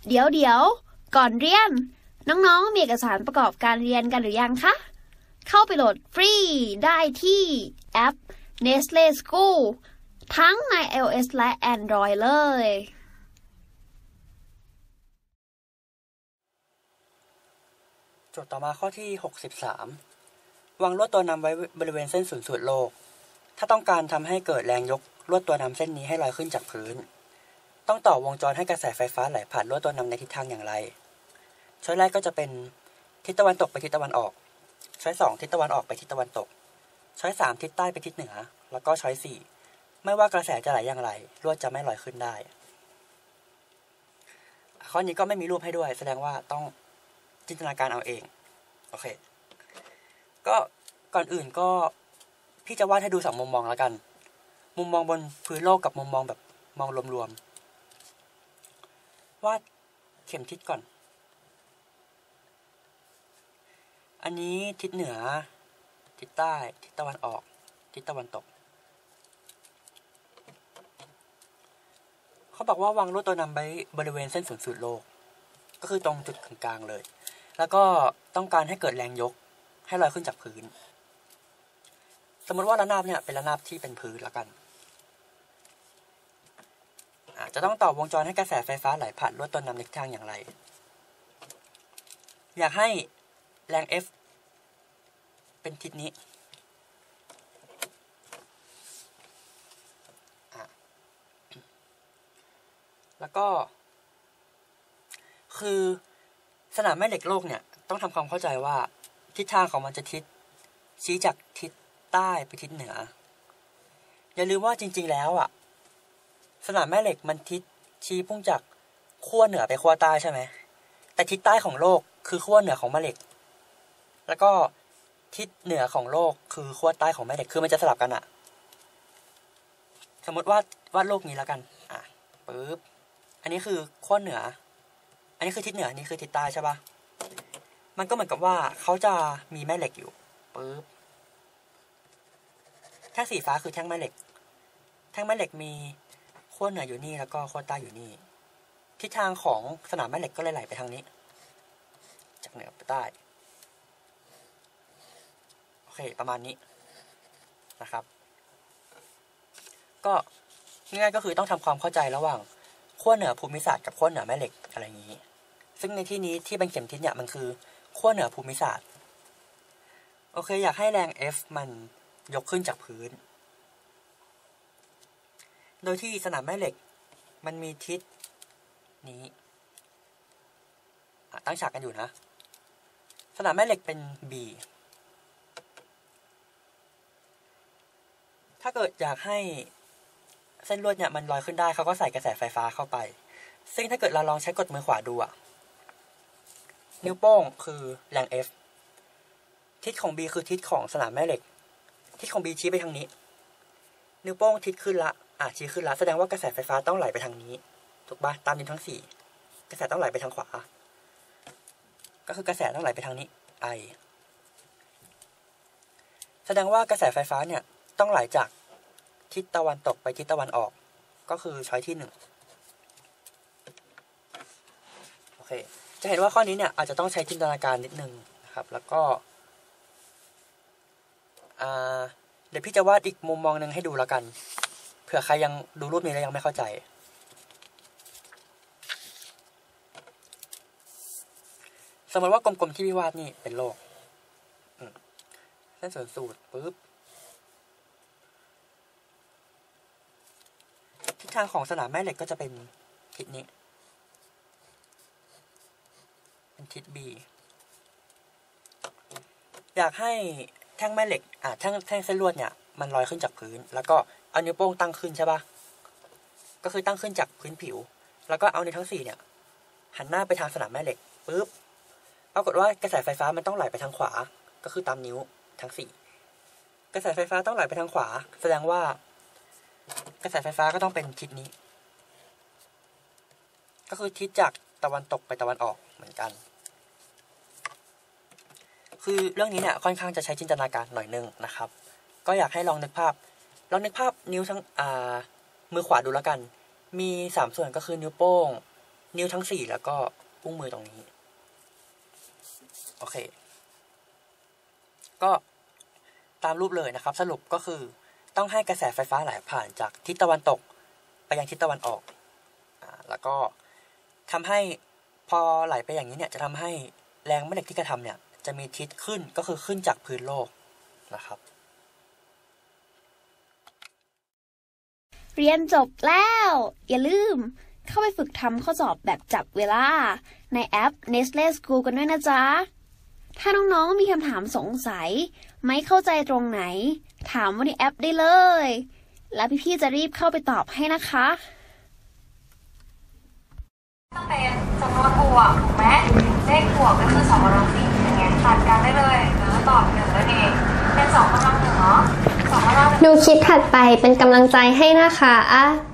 เดี๋ยวก่อนเรียนน้องๆมีเอกสารประกอบการเรียนกันหรือยังคะเข้าไปโหลดฟรีได้ที่แอป Nestle School ทั้งใน iOS และ Android เลยโจทย์ต่อมาข้อที่63วางลวดตัวนำไว้บริเวณเส้นศูนย์สูตรโลกถ้าต้องการทำให้เกิดแรงยกลวดตัวนำเส้นนี้ให้ลอยขึ้นจากพื้นต้องต่อวงจรให้กระแสไฟฟ้าไหลผ่านลวดตัวนำในทิศทางอย่างไรช้อยแรกก็จะเป็นทิศตะวันตกไปทิศตะวันออกช้อย2ทิศตะวันออกไปทิศตะวันตกช้อย3ทิศใต้ไปทิศเหนือแล้วก็ช้อย4ไม่ว่ากระแสจะไหลอย่างไรลวดจะไม่ลอยขึ้นได้ข้อนี้ก็ไม่มีรูปให้ด้วยแสดงว่าต้องจินตนาการเอาเองโอเคก็ก่อนอื่นก็พี่จะวาดให้ดู2มุมมองแล้วกันมุมมองบนพื้นโลกกับมุมมองแบบมองรวมๆวาดเข็มทิศก่อนอันนี้ทิศเหนือทิศใต้ทิศตะวันออกทิศตะวันตกเขาบอกว่าวางลวดตัวนำไว้บริเวณเส้นศูนย์สูตรโลกก็คือตรงจุดกลางเลยแล้วก็ต้องการให้เกิดแรงยกให้ลอยขึ้นจากพื้นสมมติว่าระนาบเนี่ยเป็นระนาบที่เป็นพื้นแล้วกันจะต้องต่อวงจรให้กระแสไฟฟ้าไหลผ่านลวดตัวนำในทิศทางอย่างไรอยากให้แรง F เป็นทิศนี้แล้วก็คือสนามแม่เหล็กโลกเนี่ยต้องทำความเข้าใจว่าทิศทางของมันจะชี้จากทิศใต้ไปทิศเหนืออย่าลืมว่าจริงๆแล้วสนามแม่เหล็กมันชี้พุ่งจากขั้วเหนือไปขั้วใต้ใช่ไหมแต่ทิศใต้ของโลกคือขั้วเหนือของแม่เหล็กแล้วก็ทิศเหนือของโลกคือขั้วใต้ของแม่เหล็กคือมันจะสลับกันสมมติวาดโลกนี้แล้วกันปึ๊บอันนี้คือขั้วเหนืออันนี้คือทิศเหนืออันนี้คือทิศใต้ใช่ปะมันก็เหมือนกับว่าเขาจะมีแม่เหล็กอยู่ปึ๊บแท่งสีฟ้าคือแท่งแม่เหล็กแท่งแม่เหล็กมีขั้วเหนืออยู่นี่แล้วก็ขั้วใต้อยู่นี่ทิศทางของสนามแม่เหล็กก็เลยไหลไปทางนี้จากเหนือไปใต้โอเคประมาณนี้นะครับก็ง่ายๆก็คือต้องทำความเข้าใจระหว่างขั้วเหนือภูมิศาสตร์กับขั้วเหนือแม่เหล็กอะไรอย่างนี้ซึ่งในที่นี้ที่เป็นเข็มทิศเนี่ยมันคือขั้วเหนือภูมิศาสตร์โอเคอยากให้แรง F มันยกขึ้นจากพื้นโดยที่สนามแม่เหล็กมันมีทิศนี้ตั้งฉากกันอยู่นะสนามแม่เหล็กเป็น B ถ้าเกิดอยากให้เส้นลวดเนี่ยมันลอยขึ้นได้เขาก็ใส่กระแสไฟฟ้าเข้าไปซึ่งถ้าเกิดเราลองใช้กดมือขวาดูนิ้วโป้งคือแรง F ทิศของ B คือทิศของสนามแม่เหล็กทิศของ B ชี้ไปทางนี้นิ้วโป้งทิศขึ้นละชี้ขึ้นละแสดงว่ากระแสไฟฟ้าต้องไหลไปทางนี้ถูกปะตามนิ้วทั้ง4กระแสต้องไหลไปทางขวาก็คือกระแสต้องไหลไปทางนี้ I แสดงว่ากระแสไฟฟ้าเนี่ยต้องไหลจากทิศตะวันตกไปทิศตะวันออกก็คือช้อยที่1โอเคจะเห็นว่าข้อนี้เนี่ยอาจจะต้องใช้จินตนาการนิดนึงนะครับแล้วก็เดี๋ยวพี่จะวาดอีกมุมมองนึงให้ดูแล้วกันเผื่อใครยังดูรูปนี้แล้วยังไม่เข้าใจสมมติว่ากลมๆที่พี่วาดนี่เป็นโลกเส้นศูนย์สูตรปึ๊บทิศทางของสนามแม่เหล็กก็จะเป็นทิศนี้เป็นทิศ B อยากให้แท่งแม่เหล็กแท่งเส้นลวดเนี่ยมันลอยขึ้นจากพื้นแล้วก็เอานิ้วโป้งตั้งขึ้นใช่ปะก็คือตั้งขึ้นจากพื้นผิวแล้วก็เอานิ้วทั้ง4เนี่ยหันหน้าไปทางสนามแม่เหล็กปึ๊บปรากฏว่ากระแสไฟฟ้ามันต้องไหลไปทางขวาก็คือตามนิ้วทั้ง4กระแสไฟฟ้าต้องไหลไปทางขวาแสดงว่ากระแสไฟฟ้าก็ต้องเป็นทิศนี้ก็คือทิศจากตะวันตกไปตะวันออกเหมือนกันคือเรื่องนี้เนี่ยค่อนข้างจะใช้จินตนาการหน่อยนึงนะครับก็อยากให้ลองนึกภาพนิ้วทั้งมือขวาดูแล้วกันมี3ส่วนก็คือนิ้วโป้งนิ้วทั้ง4แล้วก็อุ้งมือตรงนี้โอเคก็ตามรูปเลยนะครับ สรุปก็คือต้องให้กระแสไฟฟ้าไหลผ่านจากทิศตะวันตกไปยังทิศตะวันออกแล้วก็ทำให้พอไหลไปอย่างนี้เนี่ยจะทำให้แรงแม่เหล็กที่กระทำเนี่ยจะมีทิศขึ้นก็คือขึ้นจากพื้นโลกนะครับเรียนจบแล้วอย่าลืมเข้าไปฝึกทำข้อสอบแบบจับเวลาในแอป Nestle School กันด้วยนะจ๊ะถ้าน้องๆมีคำถามสงสัยไม่เข้าใจตรงไหนถามว่าในแอปได้เลยแล้วพี่ๆจะรีบเข้าไปตอบให้นะคะต้องเป็นจำนวนบวกถูกไหมเลขบวกก็คือ2 กำลัง 4อย่างเงี้ยตัดกันได้เลยแล้วตอบ1นั่นเองเป็น2 กำลัง 1เนาะ2 กำลังดูคลิปถัดไปเป็นกำลังใจให้นะคะ